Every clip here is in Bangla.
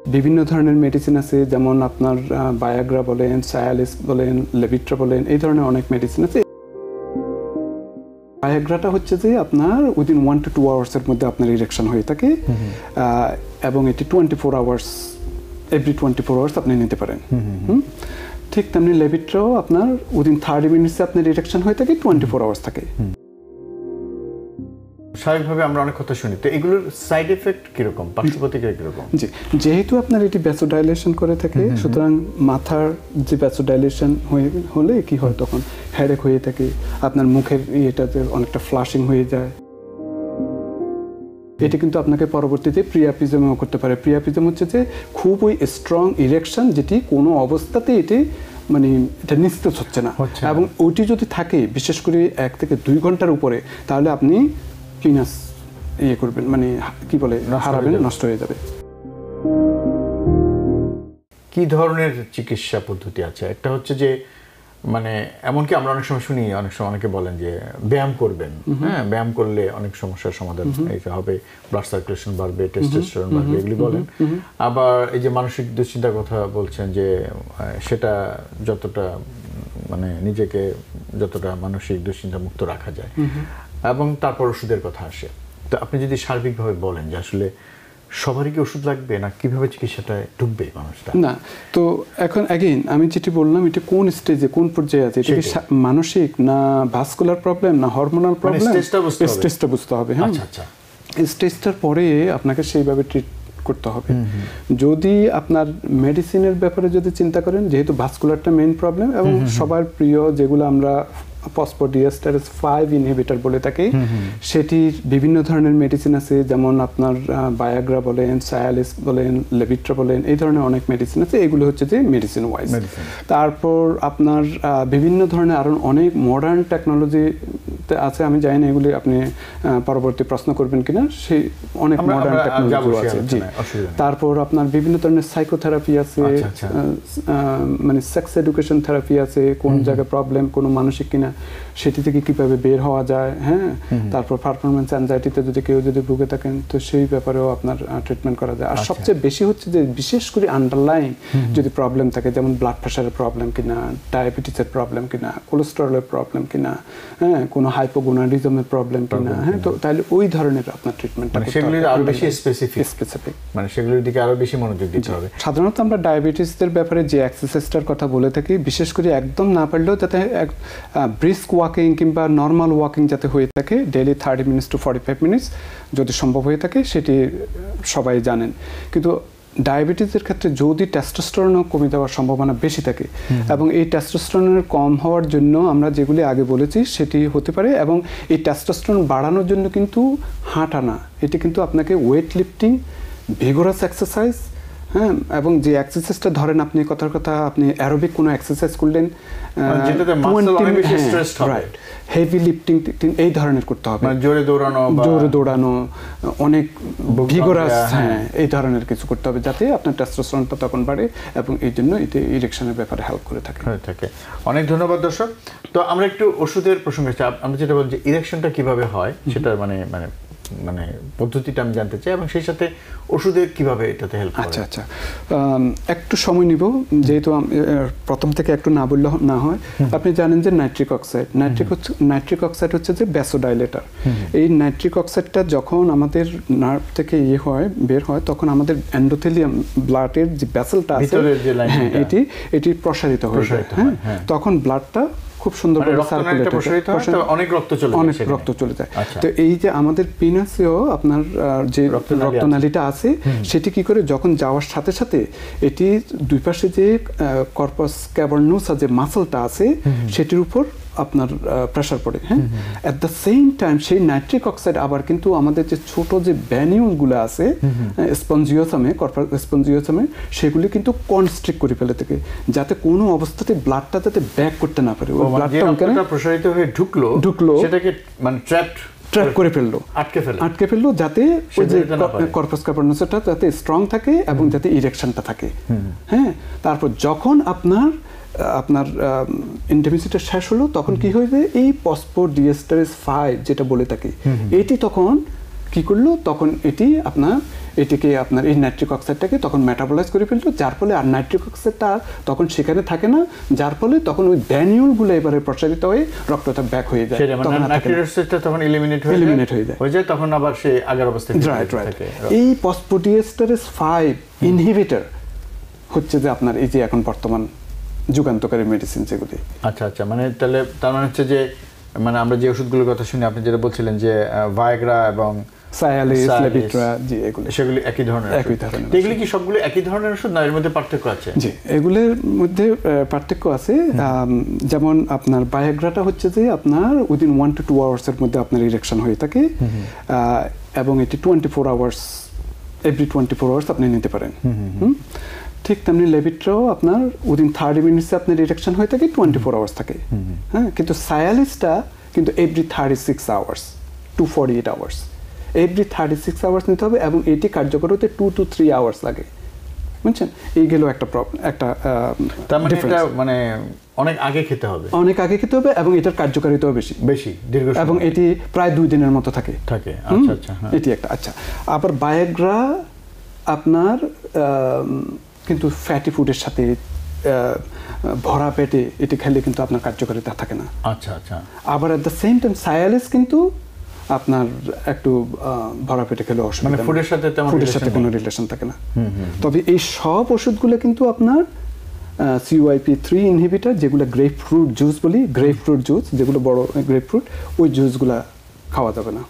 বিভিন্ন ধরনের মেডিসিন আছে, যেমন আপনার ভায়াগ্রা বলেন, সায়ালিস বলেন, লেভিট্রা বলেন, এই ধরনের অনেক মেডিসিন আছে। ভায়াগ্রাটা হচ্ছে যে আপনার উইদিন 1 to 2 আওয়ার্সের মধ্যে আপনার ইরেকশন হয়ে থাকে, এবং এটি 24 আওয়ার্স, এভরি 24 আওয়ার্স আপনি নিতে পারেন। ঠিক তেমনি লেভিট্রাও আপনার উইদিন 30 মিনিটসে আপনার ইরেকশন হয়ে থাকে, 24 আওয়ার্স থাকে। স্বাভাবিকভাবে আমরা অনেক কথা শুনি, তো এগুলোর সাইড এফেক্ট কিরকম, পার্শ্ব প্রতিক্রিয়া কিরকম? জি, যেহেতু আপনার এটি ভ্যাসোডাইলেশন করে থাকে, সুতরাং মাথার যে ভ্যাসোডাইলেশন হলে কি হয়, তখন হেডেক হয়ে থাকে, আপনার মুখের ইয়েটাতে অনেকটা ফ্লাশিং হয়ে যায়। এটি কিন্তু আপনাকে পরবর্তীতে প্রিয়াপিজমও করতে পারে। প্রিয়াপিজম হচ্ছে যে খুবই স্ট্রং ইরেকশন, যেটি কোনো অবস্থাতে এটি মানে এটা নিস্তেজ হচ্ছে না, এবং ওইটি যদি থাকে বিশেষ করে 1 থেকে 2 ঘন্টার উপরে, তাহলে আপনি পিনাস করবেন, মানে কি বলে হারাবেন, নষ্ট হয়ে যাবে। কি ধরনের চিকিৎসা পদ্ধতি আছে? একটা হচ্ছে যে মানে এমনকি আমরা অনেক সময় শুনি, অনেক সময় অনেকে বলেন যে ব্যায়াম করবেন, হ্যাঁ ব্যায়াম করলে অনেক সমস্যার সমাধান হবে, ব্লাড সার্কুলেশন বাড়বে, টেস্টোস্টেরন বাড়বে, এগুলি বলেন। আবার এই যে মানসিক দুশ্চিন্তার কথা বলছেন, যে সেটা যতটা মানে নিজেকে যতটা মানসিক দুশ্চিন্তা মুক্ত রাখা যায়, এবং তারপর ওষুধের কথা আসে। তো আপনি যদি সার্বিকভাবে বলেন যে আসলে সবারই কি ওষুধ লাগবে, না কিভাবে চিকিৎসাটায় ঢুকবে মানুষটা? না, তো এখন অ্যাগেইন আমি যেটি বললাম, এটা কোন স্টেজে, কোন পর্যায়ে আছে, এটা কি মানসিক না ভাস্কুলার প্রবলেম না হরমোনাল প্রবলেম, স্টেজটা বুঝতে হবে। হ্যাঁ, আচ্ছা, স্টেজটার পরে আপনাকে সেইভাবে ট্রিট করতে হবে। যদি আপনার মেডিসিনের ব্যাপারে যদি চিন্তা করেন, যেহেতু ভাস্কুলারটা মেইন প্রবলেম, এবং সবার প্রিয় যেগুলো আমরা ফসফোডিএস্টারেজ 5 ইনহিবিটর বলে থাকি, সেটির বিভিন্ন ধরনের মেডিসিন আছে, যেমন আপনার ভায়াগ্রা বলেন, সায়ালিস বলেন, লেভিট্রা বলেন, এই ধরনের অনেক মেডিসিন আছে। এগুলো হচ্ছে যে মেডিসিন ওয়াইজ। তারপর আপনার বিভিন্ন ধরনের আরো অনেক মডার্ন টেকনোলজি আছে, আমি জানি না এগুলি আপনি পরবর্তী প্রশ্ন করবেন কিনা, সেই অনেক মডার্ন টেকনোলজি আছে। জি, তারপর আপনার বিভিন্ন ধরনের সাইকোথেরাপি আছে, মানে সেক্স এডুকেশন থেরাপি আছে, কোন জায়গায় প্রবলেম, কোনো মানসিক কিনা, সেটি থেকে কিভাবে বের হওয়া যায়। হ্যাঁ, তারপর পারফরমেন্স অ্যাংজাইটিতে যদি কেউ যদি ভুগে থাকেন, তো সেই ব্যাপারেও আপনার ট্রিটমেন্ট করা যায়। আর সবচেয়ে বেশি হচ্ছে যে বিশেষ করে আন্ডারলাইং যদি প্রবলেম থাকে, যেমন ব্লাড প্রেশারের প্রবলেম কিনা, ডায়াবেটিসের প্রবলেম কিনা, কোলেস্টেরলের প্রবলেম কিনা, হ্যাঁ, কোনো হাইপোগোনাডিজমের প্রবলেম কিনা, হ্যাঁ, তো তাহলে ওই ধরনের আপনার ট্রিটমেন্টটা সেগুলো আরো বেশি স্পেসিফিক, মানে সেগুলোর দিকে আরো বেশি মনোযোগ দিতে হবে। সাধারণত আমরা ডায়াবেটিসদের ব্যাপারে যে এক্সারসাইজটার কথা বলে থাকি, বিশেষ করে একদম না পারলেও যাতে ব্রিস্ক ওয়াকিং কিংবা নর্মাল ওয়াকিং যাতে হয়ে থাকে, ডেইলি 30 মিনিটস টু 45 মিনিটস যদি সম্ভব হয়ে থাকে, সেটি সবাই জানেন। কিন্তু ডায়াবেটিসের ক্ষেত্রে যদি টেস্টোস্টেরনও কমে যাওয়ার সম্ভাবনা বেশি থাকে, এবং এই টেস্টোস্টেরনের কম হওয়ার জন্য আমরা যেগুলি আগে বলেছি সেটি হতে পারে, এবং এই টেস্টোস্টেরন বাড়ানোর জন্য কিন্তু হাঁটা না, এটি কিন্তু আপনাকে ওয়েট লিফটিং, ভিগোরাস এক্সারসাইজ, হ্যাঁ, এবং যে এক্সারসাইজটা ধরেন আপনি কথার কথা আপনি অ্যারোবিক কোনো এক্সারসাইজ করলেন, হেভি লিফটিং এই ধরনের করতে হবে, জোরে দৌড়ানো, অনেক ভিগোরাস, হ্যাঁ, এই ধরনের কিছু করতে হবে, যাতে আপনার টেস্টোস্টেরনটা তখন বাড়ে, এবং এই জন্য এতে ইরেকশনের ব্যাপারে হেল্প করে থাকে। অনেক ধন্যবাদ দর্শক। তো আমরা একটু ওষুধের প্রসঙ্গে, আমরা যেটা বলছি ইরেকশনটা কিভাবে হয় সেটা মানে পদ্ধতিটা আমি জানতে চাই, এবং সেই সাথে ওষুধের কিভাবে এটাতে হেল্প করে। আচ্ছা, একটু সময় নিব, যেহেতু প্রথম থেকে একটু না বললে না হয়। আপনি জানেন যে নাইট্রিক অক্সাইড হচ্ছে যে ভ্যাসোডাইলেটর। এই নাইট্রিক অক্সাইডটা যখন আমাদের নার্ভ থেকে বের হয়, তখন আমাদের এন্ডোথেলিয়াম, ব্লাডের যে ভেসেলটা আছে, হ্যাঁ, এটি প্রসারিত হয়ে যায়। হ্যাঁ, তখন ব্লাডটা খুব সুন্দর করে সার্কুলেট হয়, অনেক রক্ত চলে যায়। তো এই যে আমাদের পিনাসেও আপনার যে রক্তনালীটা আছে, সেটি কি করে যখন যাওয়ার সাথে সাথে এটি দুই পাশে যে কর্পাস ক্যাভার্নোসা যে মাসলটা আছে, সেটির উপর আপনার প্রেসার পড়ে। হ্যাঁ, অ্যাট দ্য সেম টাইম সেই নাইট্রিক অক্সাইড আবার কিন্তু আমাদের যে ছোট যে ভ্যানিউলগুলো আছে স্পঞ্জিওসামে, কর্পাস স্পঞ্জিওসামে, সেগুলি কিন্তু কনস্ট্রিক্ট করে ফেলে থাকে, যাতে কোনো অবস্থাতে ব্লাডটা যাতে ব্যাক করতে না পারে। ওই ব্লাডটা প্রসারিত হয়ে ঢুকলো সেটাকে মানে ট্র্যাপ করে ফেললো, আটকে ফেললো, যাতে ওই যে কর্পাস ক্যাভার্নোসাটা যাতে স্ট্রং থাকে এবং যাতে ইরেকশনটা থাকে। হ্যাঁ, তারপর যখন আপনার ইন্টিমেসিটা শেষ হলো, তখন কি হয়ে যায়, এই ফসফোডিএস্টারেজ 5 যেটা বলে থাকি, এটি তখন কি করলো, তখন এটি আপনার এটিকে আপনার এই নাইট্রিক অক্সাইডটাকে তখন মেটাবলাইজ করে ফেলতো, যার ফলে আর নাইট্রিক অক্সাইডটা তখন সেখানে থাকে না, যার ফলে তখন ওই গ্র্যানিউলগুলো এবারে প্রসারিত হয়ে রক্তটা ব্যাক হয়ে যায়, তখন নাইট্রিক অক্সাইডটা তখন এলিমিনেট হয়ে যায়, তখন আবার সে আগের অবস্থায় থাকে। এই ফসফোডিএস্টারেজ 5 ইনহিবিটর হচ্ছে যে আপনার এই যে এখন বর্তমান যুগান্তকারী মেডিসিন যেগুলি। আচ্ছা আচ্ছা, মানে তাহলে তার মানে হচ্ছে যে মানে আমরা যে ওষুধগুলোর কথা শুনি, আপনি যেটা বলছিলেন যে ভায়াগ্রা এবং সায়ালিস, লেবিট্রা, জি এগুলো সেগুলি একই ধরনের। এগুলি কি সবগুলো একই ধরনের ওষুধ না এর মধ্যে পার্থক্য আছে? জি, এগুলোর মধ্যে পার্থক্য আছে। যেমন আপনার ভায়াগ্রাটা হচ্ছে যে আপনার উইদিন 1 to 2 আওয়ার্সের মধ্যে আপনার ইরেকশন হয়ে থাকে, এবং এটি 24 আওয়ার্স, এভরি 24 আওয়ার্স আপনি নিতে পারেন। ঠিক তেমনি লেবিট্রাও আপনার উইদিন 30 মিনিটসে আপনার ইরেকশন হয়ে থাকে, 24 আওয়ার্স থাকে। হ্যাঁ, কিন্তু সায়ালিসটা কিন্তু every 36 hours, 248 hours, every 36 hours নিতে হবে, এবং এটি কার্যকর হতে 2 to 3 আওয়ার্স লাগে। বুঝছেন, এই গেল একটা প্রবলেম, একটা মানে অনেক আগে খেতে হবে, অনেক আগে খেতে হবে, এবং এটার কার্যকারিতাও বেশি দীর্ঘ, এবং এটি প্রায় 2 দিনের মতো থাকে। আচ্ছা আচ্ছা, এটি একটা। আচ্ছা, আবার ভায়াগ্রা আপনার কিন্তু ফ্যাটি ফুডের সাথে ভরা পেটে এটি খেলে কিন্তু আপনার কার্যকারিতা থাকে না। আচ্ছা আচ্ছা। আবার at the same time Cialis কিন্তু আপনার একটু ভরা পেটে খেলে অসুবিধা, মানে ফুডের সাথে কোনো রিলেশন থাকে না। তবে এই সব ওষুধগুলো কিন্তু আপনার CYP3 ইনহিবিটর, যেগুলো গ্রেপ ফ্রুট জুস বলি, গ্রেপ ফ্রুট জুস যেগুলো বড় গ্রেপ ফ্রুট, ওই জুসগুলা খাওয়া যাবে না।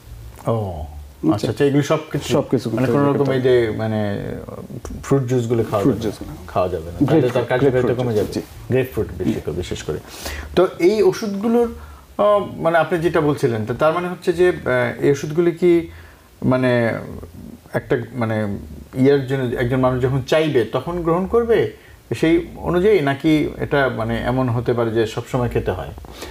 আচ্ছা আচ্ছা, এগুলো সবকিছু মানে কোনো রকম এই যে মানে ফ্রুট জুসগুলো খাওয়া যাবে না, তাহলে তার কার্যকারিতা কমে যাবে। গ্রেপ ফ্রুট বিশেষ করে। তো এই ওষুধগুলোর মানে আপনি যেটা বলছিলেন, তার মানে হচ্ছে যে এই ওষুধগুলি কি মানে একটা মানে ইয়ার জন্য একজন মানুষ যখন চাইবে তখন গ্রহণ করবে সেই অনুযায়ী, নাকি এটা মানে এমন হতে পারে যে সবসময় খেতে হয়?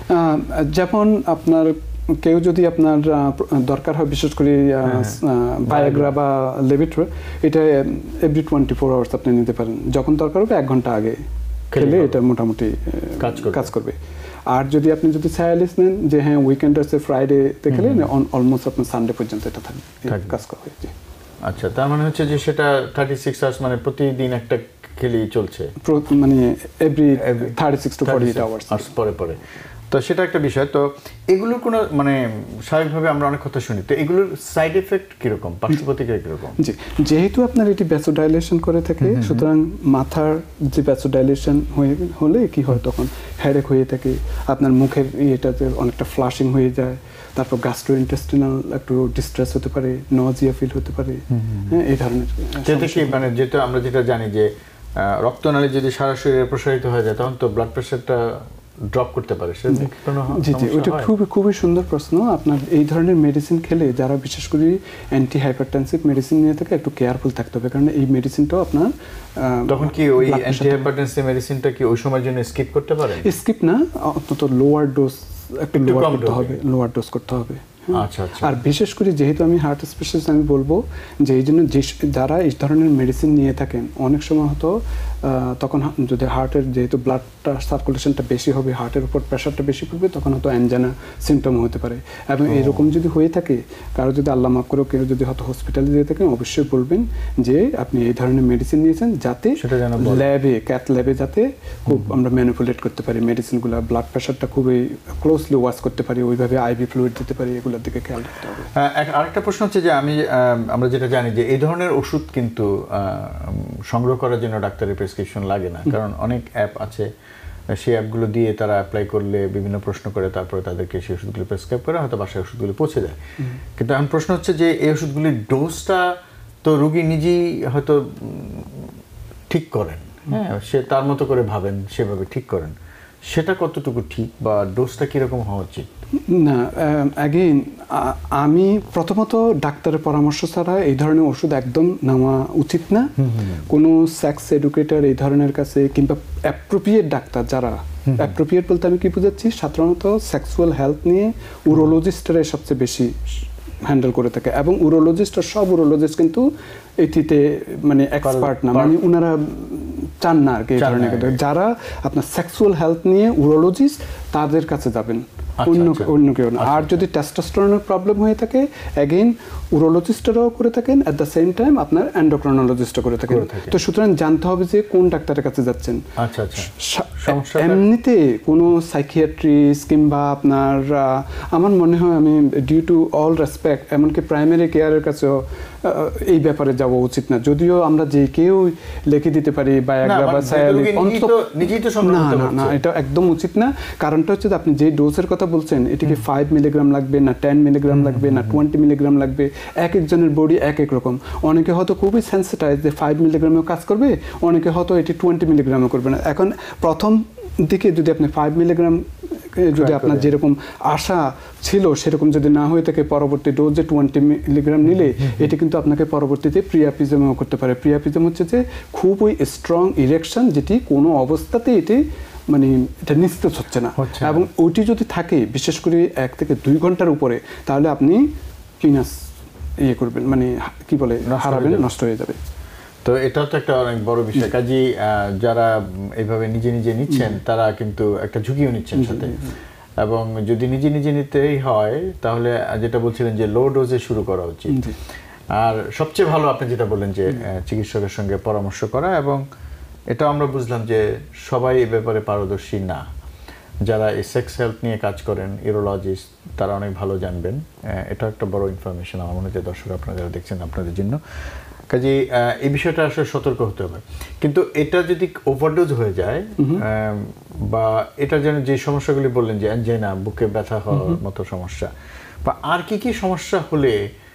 যেমন আপনার কেউ যদি আপনার দরকার হয়, বিশেষ করে ভায়াগ্রা বা লেবিট্রা, এটা এভরি 24 আওয়ার্স আপনি নিতে পারেন, যখন দরকার হবে 1 ঘন্টা আগে খেলে এটা মোটামুটি কাজ করবে। আর যদি আপনি সায়ালিস নেন, যে হ্যাঁ উইকেন্ড আছে, ফ্রাইডেতে খেলে অলমোস্ট আপনার সানডে পর্যন্ত এটা কাজ করবে। আচ্ছা, তার মানে হচ্ছে যে সেটা 36 আওয়ার্স মানে প্রতিদিন একটা খেলেই চলছে, মানে এভরি 36 to 48 আওয়ার্স পরে পরে। তো সেটা একটা বিষয়। তো এগুলোর কোনো মানে স্বাভাবিকভাবে আমরা অনেক কথা শুনি, তো এগুলোর সাইড এফেক্ট কিরকম, পার্শ্ব প্রতিক্রিয়া কিরকম? জি, যেহেতু আপনার এটি ভ্যাসোডাইলেশন করে থাকে, সুতরাং মাথার যে ভ্যাসোডাইলেশন হলে কি হয়, তখন হেডেক হয়ে থাকে, আপনার মুখের ইয়েটাতে অনেকটা ফ্লাশিং হয়ে যায়, তারপর গ্যাস্ট্রোইন্টেস্টিনাল একটু ডিস্ট্রেস হতে পারে, নজিয়া ফিল হতে পারে। হ্যাঁ, এই ধরনের কি মানে যেটা আমরা যেটা জানি যে রক্তনালী যদি সারা শরীরে প্রসারিত হয়ে যায়, তখন তো ব্লাড প্রেশারটা ড্রপ করতে পারে। জি জি, ওইটা খুবই সুন্দর প্রশ্ন। আপনার এই ধরনের মেডিসিন খেলে যারা বিশেষ করে অ্যান্টি হাইপারটেনসিভ মেডিসিন নিয়ে থাকে, একটু কেয়ারফুল থাকতে হবে, কারণ এই মেডিসিনটাও আপনার তখন কি ওই অ্যান্টি হাইপারটেনসিভ মেডিসিনটা কি ওই সময়ের জন্য স্কিপ করতে পারে? স্কিপ না, অন্তত লোয়ার ডোজ একটু লোয়ার ডোজ করতে হবে। আচ্ছা আচ্ছা। আর বিশেষ করে যেহেতু আমি হার্ট স্পেশালিস্ট, আমি বলবো যে এই জন্য যারা এই ধরনের মেডিসিন নিয়ে থাকেন, অনেক সময় হয়তো তখন যদি হার্টের যেহেতু ব্লাডটা সার্কুলেশনটা বেশি হবে, হার্টের উপর প্রেশারটা বেশি পড়বে, তখন হয়তো অ্যানজানা সিমটম হতে পারে। এবং এরকম যদি হয়ে থাকে, কারো যদি আল্লাহ মাফ করে কেউ যদি হয়তো হসপিটালে যেয়ে থাকেন, অবশ্যই বলবেন যে আপনি এই ধরনের মেডিসিন নিয়েছেন, যাতে ক্যাথ ল্যাবে যাতে খুব আমরা ম্যানিপুলেট করতে পারি মেডিসিনগুলো, ব্লাড প্রেশারটা খুবই ক্লোজলি ওয়াচ করতে পারি, ওইভাবে আইভি ফ্লুইড দিতে পারি, এগুলোর দিকে খেয়াল রাখতে হবে। আরেকটা প্রশ্ন হচ্ছে যে আমরা যেটা জানি যে এই ধরনের ওষুধ কিন্তু সংগ্রহ করার জন্য ডাক্তারের প্রেসক্রিপশন লাগে না, কারণ অনেক অ্যাপ আছে, সেই অ্যাপগুলো দিয়ে তারা অ্যাপ্লাই করলে বিভিন্ন প্রশ্ন করে তারপরে তাদেরকে সেই ওষুধগুলো প্রেসক্রাইব করে, হয়তো বাসায় ওষুধগুলো পৌঁছে দেয়। কিন্তু এখন প্রশ্ন হচ্ছে যে এই ওষুধগুলির ডোজটা তো রোগী নিজেই হয়তো ঠিক করেন, হ্যাঁ, সে তার মতো করে ভাবেন, সেভাবে ঠিক করেন, সেটা কতটুকু ঠিক বা ডোজটা কিরকম হওয়া উচিত? না, অ্যাগেইন আমি প্রথমত ডাক্তারের পরামর্শ ছাড়া এই ধরনের ওষুধ একদম নেওয়া উচিত না। কোনো সেক্স এডুকেটর এই ধরনের কাছে, কিংবা অ্যাপ্রোপ্রিয়েট ডাক্তার, যারা অ্যাপ্রোপ্রিয়েট বলতে আমি কি বুঝাচ্ছি, সাধারণত সেক্সুয়াল হেলথ নিয়ে উরোলজিস্টরা সবচেয়ে বেশি হ্যান্ডেল করে থাকে, এবং উরোলজিস্ট সব উরোলজিস্ট কিন্তু এটিতে মানে এক্সপার্ট না, মানে ওনারা চান না আর কি এই ধরনের। যারা আপনার সেক্সুয়াল হেলথ নিয়ে উরোলজিস্ট, তাদের কাছে যাবেন। অন্য কেউ না। আর যদি টেস্টোস্টেরনের প্রবলেম হয়ে থাকে অ্যাগেইন উরোলজিস্টরাও করে থাকেন, অ্যাট দ্য সেম টাইম আপনার এন্ডোক্রাইনোলজিস্টও করে থাকেন। তো সুতরাং জানতে হবে যে কোন ডাক্তারের কাছে যাচ্ছেন। এমনিতে কোনো সাইকিয়াট্রিস্ট কিংবা আপনার আমার মনে হয় আমি ডিউ টু অল রেসপেক্ট এমনকি প্রাইমারি কেয়ারের কাছেও এই ব্যাপারে যাওয়া উচিত না। যদিও আমরা যে কেউ লিখে দিতে পারি বায়োগ্রা বা সায়ালিক, না এটা একদম উচিত না। কারণটা হচ্ছে আপনি যে ডোজের কথা বলছেন এটিকে 5 মিলিগ্রাম লাগবে না 10 মিলিগ্রাম লাগবে না 20 মিলিগ্রাম লাগবে, এক একজনের বডি এক এক রকম। অনেকে হয়তো খুবই সেন্সিটাইজ যে 5 মিলিগ্রামেও কাজ করবে, অনেকে হয়তো এটি 20 মিলিগ্রামও করবে না। এখন প্রথম দিকে যদি আপনি 5 মিলিগ্রাম যদি আপনার যেরকম আশা ছিল সেরকম যদি না হয়ে থাকে, পরবর্তী ডোজে 20 মিলিগ্রাম নিলে এটি কিন্তু আপনাকে পরবর্তীতে প্রিয়াপিজমও করতে পারে। প্রিয়াপিজম হচ্ছে যে খুবই স্ট্রং ইরেকশন, যেটি কোনো অবস্থাতে এটি মানে এটা নিস্তেজ হচ্ছে না, এবং ওইটি যদি থাকে বিশেষ করে 1 থেকে 2 ঘন্টার উপরে, তাহলে আপনি পিনাস করবেন, মানে কি বলে হারাবেন, নষ্ট হয়ে যাবে। তো এটাও তো একটা অনেক বড় বিষয়। কাজী যারা এইভাবে নিজে নিজে নিচ্ছেন তারা কিন্তু একটা ঝুঁকিও নিচ্ছেন সাথে, এবং যদি নিজে নিজে নিতেই হয় তাহলে যেটা বলছিলেন যে লো ডোজে শুরু করা উচিত। আর সবচেয়ে ভালো আপনি যেটা বললেন যে চিকিৎসকের সঙ্গে পরামর্শ করা, এবং এটা আমরা বুঝলাম যে সবাই এই ব্যাপারে পারদর্শী না। যারা এই সেক্স হেলথ নিয়ে কাজ করেন, ইউরোলজিস্ট, তারা অনেক ভালো জানবেন। এটা একটা বড় ইনফরমেশন আমার মনে হয় দর্শক আপনারা যারা দেখছেন আপনাদের জন্য। কাজে এই বিষয়টা আসলে সতর্ক হতে হবে। কিন্তু এটা যদি ওভারডোজ হয়ে যায় বা এটা যেন যে সমস্যাগুলি বললেন যে অ্যানজাইনা, বুকে ব্যথা হওয়ার মতো সমস্যা, বা আর কি কি সমস্যা হলে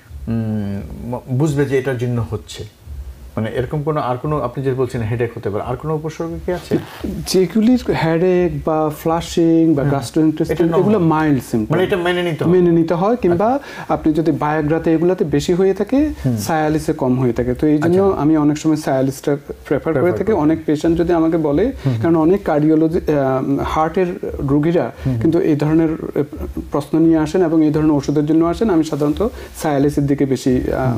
বুঝবে যে এটার জন্য হচ্ছে, মানে এরকম কোনো আর কোনো আপনি যে বলছেন হেডেক হতে পারে, আর কোনো উপসর্গ কি আছে? যেগুলির হেডেক বা ফ্লাশিং বা গ্যাস্ট্রোইন্টেস্টাইন এগুলো মাইল্ড সিম্পটম, মানে এটা মেনে নিতে হয়। কিংবা আপনি যদি বায়োগ্রাতে এগুলাতে বেশি হয়ে থাকে, সায়ালিসে কম হয়ে থাকে, তো এই জন্য আমি অনেক সময় সায়ালিসটা প্রেফার করে থাকি। অনেক পেশেন্ট যদি আমাকে বলে, কারণ অনেক কার্ডিওলজি হার্টের রোগীরা কিন্তু এই ধরনের প্রশ্ন নিয়ে আসেন এবং এই ধরনের ওষুধের জন্য আসেন, আমি সাধারণত সায়ালিসের দিকে বেশি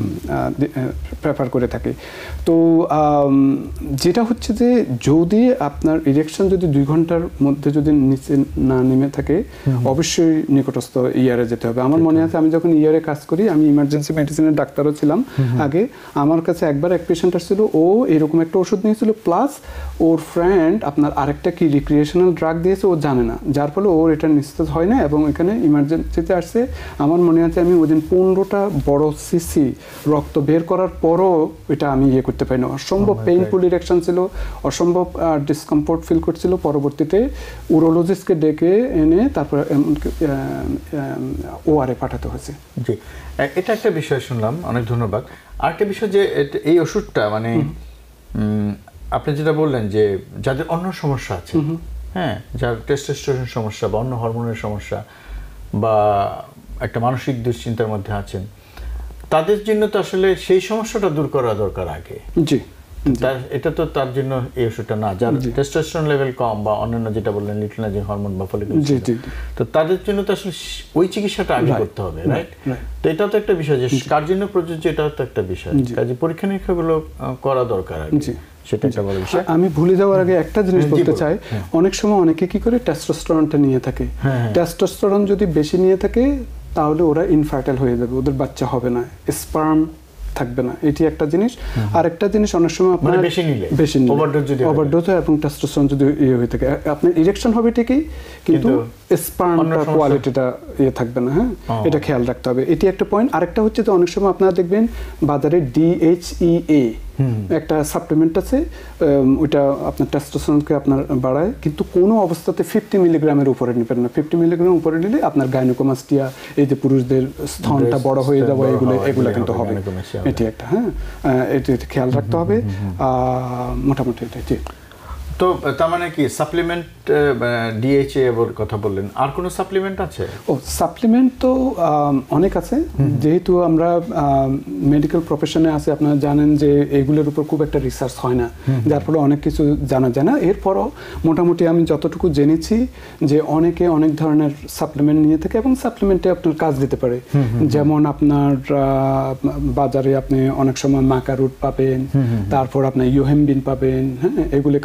প্রেফার করে থাকি। তো যেটা হচ্ছে যে যদি আপনার ইরেকশন যদি 2 ঘন্টার মধ্যে যদি নিচে না নেমে থাকে, অবশ্যই নিকটস্থ ইয়ারে যেতে হবে। আমার মনে আছে আমি যখন ইয়ারে কাজ করি, আমি ইমার্জেন্সি মেডিসিনের ডাক্তারও ছিলাম আগে। আমার কাছে একবার এক পেশেন্ট আসছিল, ও এরকম একটা ওষুধ নিয়েছিল, প্লাস ওর ফ্রেন্ড আপনার আরেকটা কি রিক্রিয়েশনাল ড্রাগ দিয়েছে, ও জানে না, যার ফলে ওর এটা নিস্তেজ হয় না, এবং এখানে ইমার্জেন্সিতে আসছে। আমার মনে আছে আমি ওই দিন 15টা বড় সিসি রক্ত বের করার পরও এটা আমি করতে পারি না। অসম্ভব পেইনফুল ইরেকশন ছিল, অসম্ভব ডিসকমফোর্ট ফিল করছিল। পরবর্তীতে উরোলজিস্টকে ডেকে এনে তারপর ওআরএ পাঠাতে হয়েছে। জি, এটা একটা বিষয় শুনলাম, অনেক ধন্যবাদ। আরেকটা বিষয় যে এই ওষুধটা মানে আপনি যেটা বললেন যে যাদের অন্য সমস্যা আছে, হ্যাঁ, যার টেস্টোস্টেরন সমস্যা বা অন্য হরমোনের সমস্যা বা একটা মানসিক দুশ্চিন্তার মধ্যে আছেন, তাদের জন্য তো আসলে সেই সমস্যাটা দূর করা দরকার আগে। জি, এটা তো তার জন্য এই ওষুধটা না, যার টেস্টোস্টেরন লেভেল কম বা অন্যান্য যেটা বললেন লিউটিনাইজিং হরমোন বা ফলিকুলার, তো তাদের জন্য তো আসলে ওই চিকিৎসাটা আগে করতে হবে, রাইট? তো এটা তো একটা বিষয় যে কার জন্য প্রযোজ্য, এটাও তো একটা বিষয়। কাজে পরীক্ষা নিরীক্ষাগুলো করা দরকার আগে, সেটা একটা বড় বিষয়। আমি ভুলে যাওয়ার আগে একটা জিনিস বলতে চাই, অনেক সময় অনেকে কি করে টেস্টোস্টেরনটা নিয়ে থাকে। টেস্টোস্টেরন যদি বেশি নিয়ে থাকে তাহলে ওরা ইনফার্টাইল হয়ে যাবে, ওদের বাচ্চা হবে না, স্পার্ম থাকবে না, এটি একটা জিনিস। আর একটা জিনিস অনেক সময় আপনার বেশি নিলে ওভারডোজ এবং টেস্টোস্টেরন যদি হয়ে থাকে, আপনার ইরেকশন হবে ঠিকই, কিন্তু স্পার্মটা কোয়ালিটিটা থাকবে না। হ্যাঁ, এটা খেয়াল রাখতে হবে, এটি একটা পয়েন্ট। আরেকটা হচ্ছে যে অনেক সময় আপনারা দেখবেন বাজারে DHEA একটা সাপ্লিমেন্ট আছে, ওইটা আপনার টেস্টোস্টেরনকে আপনার বাড়ায়, কিন্তু কোনো অবস্থাতে 50 মিলিগ্রামের উপরে নেবেন না। 50 মিলিগ্রামের উপরে নিলে আপনার গাইনোকোমাস্টিয়া, এই যে পুরুষদের স্তনটা বড় হয়ে যাওয়া, এগুলো কিন্তু হবে। এটি একটা, হ্যাঁ, এটি খেয়াল রাখতে হবে মোটামুটি এটাই। তো তার মানে কি সাপ্লিমেন্ট DHA এর কথা বললেন, আর কোনো সাপ্লিমেন্ট আছে? সাপ্লিমেন্ট তো অনেক আছে, যেহেতু আমরা মেডিকেল প্রফেশনে আছি, আপনারা জানেন যে এগুলোর উপর খুব একটা রিসার্চ হয় না, যার ফলে অনেক কিছু জানা যায় না। এরপরও মোটামুটি আমি যতটুকু জেনেছি যে অনেকে অনেক ধরনের সাপ্লিমেন্ট নিয়ে থাকে এবং সাপ্লিমেন্টে আপনার কাজ দিতে পারে। যেমন আপনার বাজারে আপনি অনেক সময় মাকা রুট পাবেন, তারপর আপনার ইউহেমবিন পাবেন, হ্যাঁ, এগুলো কাজ দিতে পারে।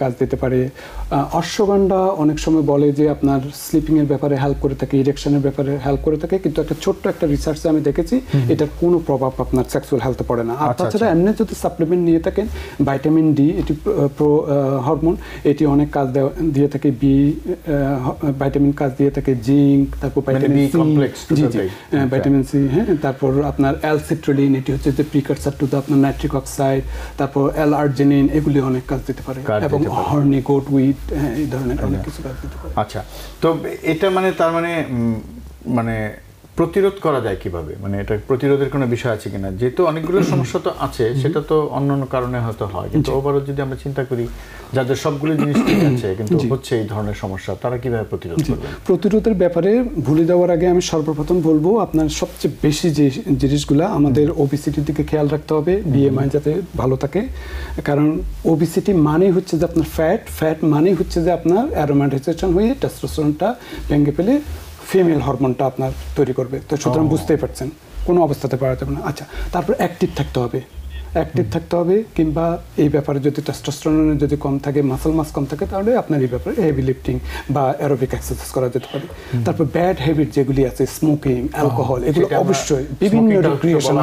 পারে। অশ্বগন্ধা অনেক সময় বলে যে আপনার স্লিপিংয়ের ব্যাপারে হেল্প করে থাকে, ইরেকশনের ব্যাপারে হেল্প করে থাকে, কিন্তু একটা ছোট্ট একটা রিসার্চে আমি দেখেছি এটার কোনো প্রভাব আপনার সেক্সুয়াল হেলথে পড়ে না। আর তাছাড়া এমনি যদি সাপ্লিমেন্ট নিয়ে থাকেন, ভাইটামিন ডি এটি প্রো হরমোন, এটি অনেক কাজ দিয়ে থাকে, বি ভাইটামিন কাজ দিয়ে থাকে, জিঙ্ক, তারপর ভাইটামিন সি, ভাইটামিন সি, হ্যাঁ, তারপর আপনার অ্যালসিট্রিলিন, এটি হচ্ছে যে প্রিকারসার টু আপনার নাইট্রিক অক্সাইড, তারপর অ্যাল-আর্জিনিন, এগুলি অনেক কাজ দিতে পারে, এবং হর্নি গোট উইট, হ্যাঁ, এই ধরনের অনেক কিছু কাজ দিতে পারে। আচ্ছা, তো এটা মানে তার মানে মানে প্রতিরোধ করা যায় কিভাবে, মানে এটা প্রতিরোধের কোনো বিষয় আছে কিনা? যেহেতু অনেকগুলো সমস্যা তো আছে, সেটা তো অন্যান্য কারণে হয়তো হয়, কিন্তু ওভারঅল যদি আমরা চিন্তা করি যাদের সবগুলো জিনিস ঠিক আছে কিন্তু হচ্ছে এই ধরনের সমস্যা, তারা কিভাবে প্রতিরোধ করবে? প্রতিরোধের ব্যাপারে ভুলে যাওয়ার আগে আমি সর্বপ্রথম বলবো আপনার সবচেয়ে বেশি যে জিনিসগুলো আমাদের ওবিসিটির দিকে খেয়াল রাখতে হবে, বিএমআই যাতে ভালো থাকে, কারণ ওবিসিটি মানেই হচ্ছে যে আপনার ফ্যাট মানেই হচ্ছে যে আপনার অ্যারোমাটাইজেশন হয়ে টেস্টোস্টেরনটা ভেঙে ফেলে ফিমেল হরমোনটা আপনার তৈরি করবে। তো সুতরাং বুঝতেই পারছেন কোনো অবস্থাতে পারা যাবে না। আচ্ছা, তারপর অ্যাক্টিভ থাকতে হবে, কিংবা এই ব্যাপারে যদি টেস্টোস্টেরন যদি কম থাকে, মাসল মাস কম থাকে, তাহলে আপনার এই ব্যাপারে হেভি লিফটিং বা অ্যারোবিক এক্সারসাইজ করা যেতে পারে। তারপর ব্যাড হ্যাবিট যেগুলি আছে, স্মোকিং, অ্যালকোহল, এগুলো অবশ্যই বিভিন্ন রিক্রিয়েশনাল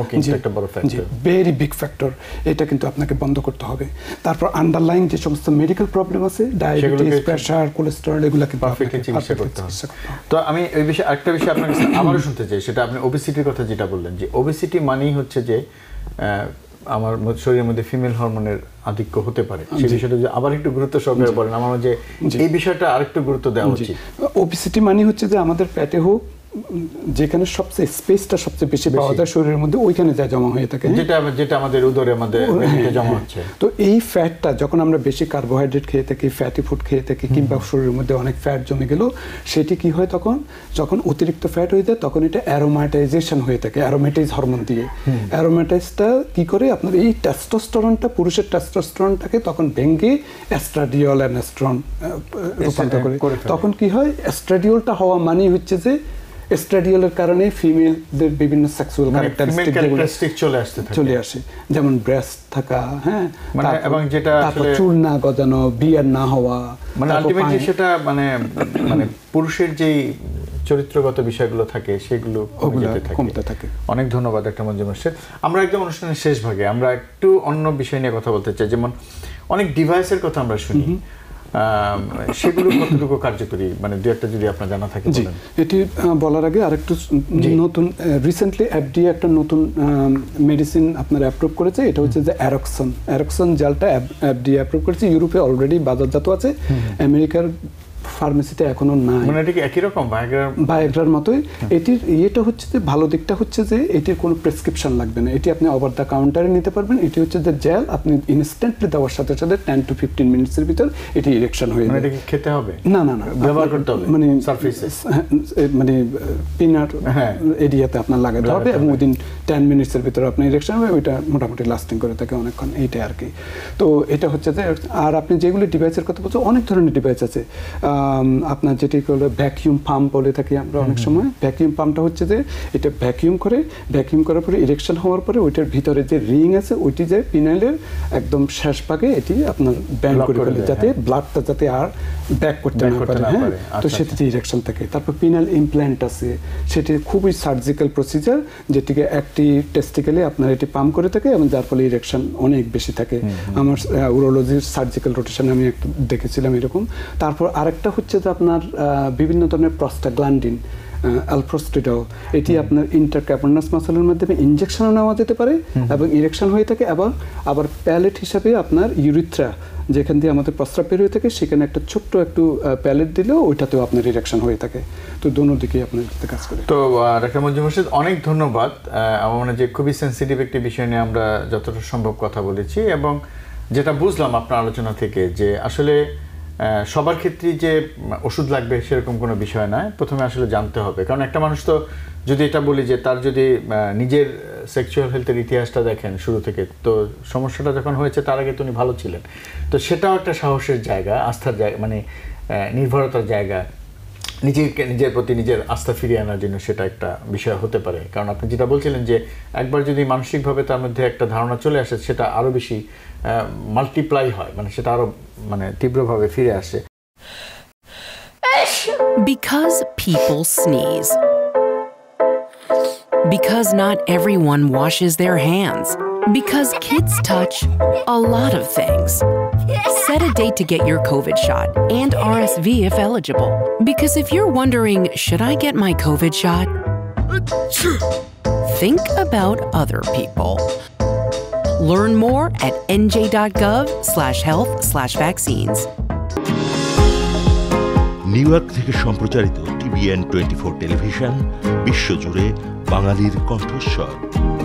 ভেরি বিগ ফ্যাক্টর, এটা কিন্তু আপনাকে বন্ধ করতে হবে। তারপর আন্ডারলাইং যে সমস্ত মেডিকেল প্রবলেম আছে, ডায়াবেটিস, প্রেশার, কোলেস্টেরল, এগুলো কিন্তু পারফেক্টলি চিকিৎসা করতে হবে। তো আমি এই বিষয়ে আরেকটা বিষয় আপনার কাছে আবারও শুনতে চাই, সেটা আপনি ওবেসিটির কথা যেটা বললেন, যে ওবেসিটি মানেই হচ্ছে যে আমার শরীরের মধ্যে ফিমেল হরমোনের আধিক্য হতে পারে, সেই বিষয়টা যদি আবার একটু গুরুত্ব সহকারে বলেন, আমার যে এই বিষয়টা আরেকটু গুরুত্ব দেওয়া উচিত। ওবেসিটি মানে হচ্ছে যে আমাদের পেটে হোক, যেখানে সবচেয়ে স্পেসটা সবচেয়ে বেশি পাওয়া যায় শরীরের মধ্যে, ওইখানে যা জমা হয়ে থাকে, যেটা আমাদের উদরে আমাদের জমা হচ্ছে। তো এই ফ্যাটটা যখন আমরা বেশি কার্বোহাইড্রেট খেয়ে থাকি, ফ্যাটি ফুড খেয়ে থাকি, কিংবা শরীরের মধ্যে অনেক ফ্যাট জমে গেল, সেটি কি হয় তখন, যখন অতিরিক্ত ফ্যাট হয়ে যায় তখন এটা অ্যারোমাটাইজেশন হয়ে থাকে, অ্যারোমেটাইজ হরমোন দিয়ে। অ্যারোমেটাইজটা কি করে, আপনার এই টেস্টোস্টেরনটা, পুরুষের টেস্টোস্টেরনটাকে তখন ভেঙে এস্ট্রাডিওল অ্যানাস্ট্রন রূপান্তর করে। তখন কি হয়, এস্ট্রাডিওলটা হওয়া মানেই হচ্ছে যে এস্ট্রাডিওলের কারণে ফিমেলদের বিভিন্ন সেক্সুয়াল ক্যারেক্টারিস্টিক চলে আসে, যেমন ব্রেস্ট থাকা, হ্যাঁ, এবং যেটা আসলে চুল না গজানো, বিয়ার না হওয়া, মানে আলটিমেটলি সেটা মানে পুরুষের যেই চরিত্রগত বিষয়গুলো থাকে সেগুলো কমতে থাকে। অনেক ধন্যবাদ ডক্টর মঞ্জুর মোর্শেদ। আমরা একদম অনুষ্ঠানের শেষ ভাগে আমরা একটু অন্য বিষয় নিয়ে কথা বলতে চাই, যেমন অনেক ডিভাইসের কথা আমরা শুনি, সেগুলো কতটুকু কার্যকরী, মানে দু একটা যদি আপনার জানা থাকে বলেন। এটি বলার আগে আরেকটু নতুন, রিসেন্টলি এফডিএ একটা নতুন মেডিসিন আপনার অ্যাপ্রুভ করেছে, এটা হচ্ছে যে অ্যারক্সন জেলটা এফডিএ অ্যাপ্রুভ করেছে, ইউরোপে অলরেডি বাজারজাত আছে, আমেরিকার ফার্মেসিতে এখনো নাই। মানে এটা কি একই রকম ভায়াগ্রার মতোই। এটির ইয়েটা হচ্ছে যে ভালো দিকটা হচ্ছে যে এটির কোনো প্রেসক্রিপশন লাগবে না, এটি আপনি ওভার দ্য কাউন্টারে নিতে পারবেন। এটি হচ্ছে যে জেল, আপনি ইনস্ট্যান্টলি দেওয়ার সাথে সাথে 10 to 15 মিনিটসের ভিতর এটি ইরেকশন হয়ে যাবে। এটা কি খেতে হবে? না, ব্যবহার করতে হবে, মানে সারফেসে, মানে পিনাট এরিয়াতে আপনার লাগাতে হবে, এবং উইদিন 10 মিনিটসের ভিতরে আপনার ইরেকশন হবে। ওইটা মোটামুটি লাস্টিং করে থাকে অনেকক্ষণ, এইটা আর কি। তো এটা হচ্ছে যে, আর আপনি যেগুলি ডিভাইসের কথা বলছেন, অনেক ধরনের ডিভাইস আছে। আপনার যেটি হলো ভ্যাকিউম পাম্প বলে থাকি আমরা অনেক সময়। ভ্যাকিউম পাম্পটা হচ্ছে যে এটা ভ্যাকিউম করার পরে ইরেকশন হওয়ার পরে ওইটার ভিতরে যে রিং আছে, ওইটি যে পিনাইলের একদম শেষ ভাগে এটি আপনার ব্যান্ড করে ফেলে, যাতে ব্লাডটা যাতে আর ব্যাক করতে না পারে। হ্যাঁ, তো সেটিতে ইরেকশন থাকে। তারপর পিনাল ইমপ্ল্যান্ট আছে, সেটি খুবই সার্জিক্যাল প্রসিজার, যেটিকে একটি টেস্টিক্যালে আপনার এটি পাম্প করে থাকে, এবং যার ফলে ইরেকশন অনেক বেশি থাকে। আমার উরোলজির সার্জিক্যাল রোটেশনে আমি একটু দেখেছিলাম এরকম। তারপর আরেকটা হচ্ছে যে আপনার বিভিন্ন ধরনের প্রস্টাগ্ল্যান্ডিন, অ্যালপ্রোস্টিডল, এটি আপনার ইন্টারক্যাভার্নাস মাসলের মাধ্যমে ইনজেকশনও নেওয়া যেতে পারে, এবং ইরেকশন হয়ে থাকে। আবার প্যালেট হিসাবে আপনার ইউরিথ্রা, যেখান দিয়ে আমাদের প্রস্রাব বের হয়ে থাকে, সেখানে একটা ছোট্ট একটু প্যালেট দিলেও ওইটাতেও আপনার ইরেকশন হয়ে থাকে। তো দোনো দিকেই আপনার কাজ করে। তো ডক্টর মঞ্জুর মোর্শেদ, অনেক ধন্যবাদ। আমার মনে হয় যে খুবই সেন্সিটিভ একটি বিষয় নিয়ে আমরা যতটা সম্ভব কথা বলেছি, এবং যেটা বুঝলাম আপনার আলোচনা থেকে যে আসলে সবার ক্ষেত্রেই যে ওষুধ লাগবে সেরকম কোনো বিষয় নয়, প্রথমে আসলে জানতে হবে। কারণ একটা মানুষ তো, যদি এটা বলি যে তার যদি নিজের সেক্সুয়াল হেলথের ইতিহাসটা দেখেন শুরু থেকে, তো সমস্যাটা যখন হয়েছে তার আগে তো উনি ভালো ছিলেন, তো সেটাও একটা সাহসের জায়গা, আস্থার জায়গা, মানে নির্ভরতার জায়গা। নিজের প্রতি নিজের আস্থা ফিরিয়ে আনার জন্য সেটা একটা বিষয় হতে পারে। কারণ আপনি যেটা বলছিলেন যে একবার যদি মানসিকভাবে তার মধ্যে একটা ধারণা চলে আসে, সেটা আরো বেশি মাল্টিপ্লাই হয়, মানে সেটা আরো মানে তীব্রভাবে ফিরে আসে। Because people sneeze. Because not everyone washes their hands. Because kids touch a lot of things. Set a date to get your COVID shot and RSV if eligible. Because if you're wondering, should I get my COVID shot? Think about other people. Learn more at nj.gov/health/vaccines. New York থেকে সম্প্রচারিত TBN24 টেলিভিশন বিশ্বজুড়ে বাঙালির কণ্ঠস্বর।